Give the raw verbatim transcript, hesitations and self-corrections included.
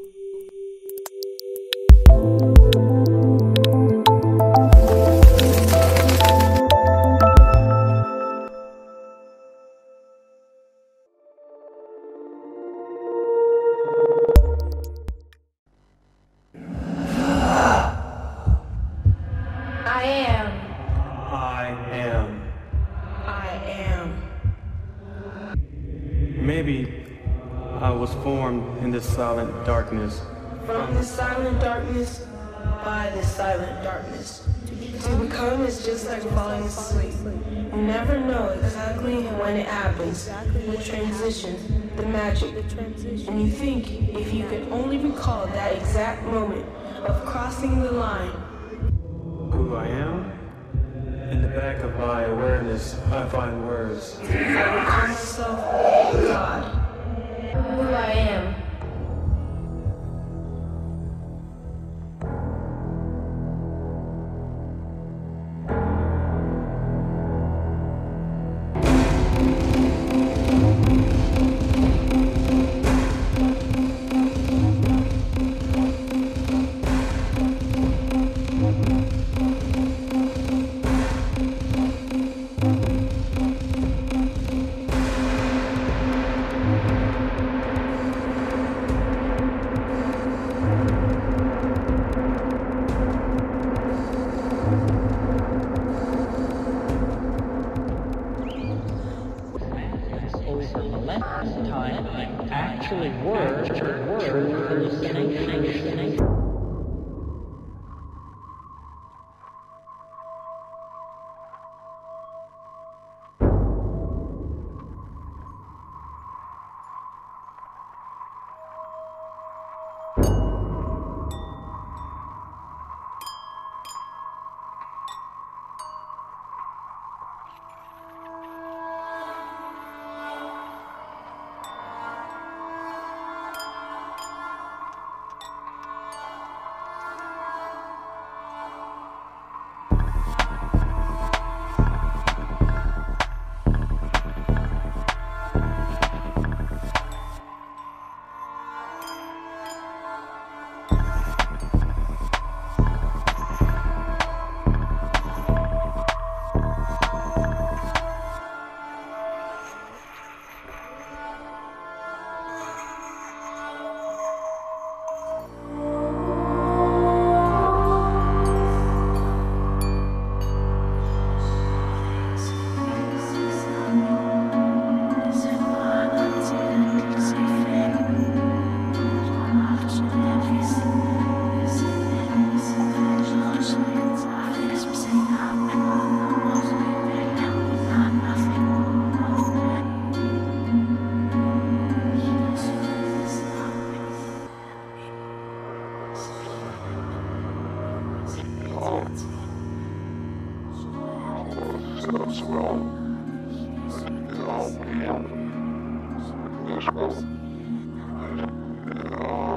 I am. I am. I am. Maybe I was formed in this silent darkness. From the silent darkness, by the silent darkness. To become is just like falling asleep. You never know exactly when it happens. The transition, the magic. And you think if you could only recall that exact moment of crossing the line. Who I am? In the back of my awareness, I find words. I would call myself God. Who I am. Time actually were true hallucinations. As well. You know, this will,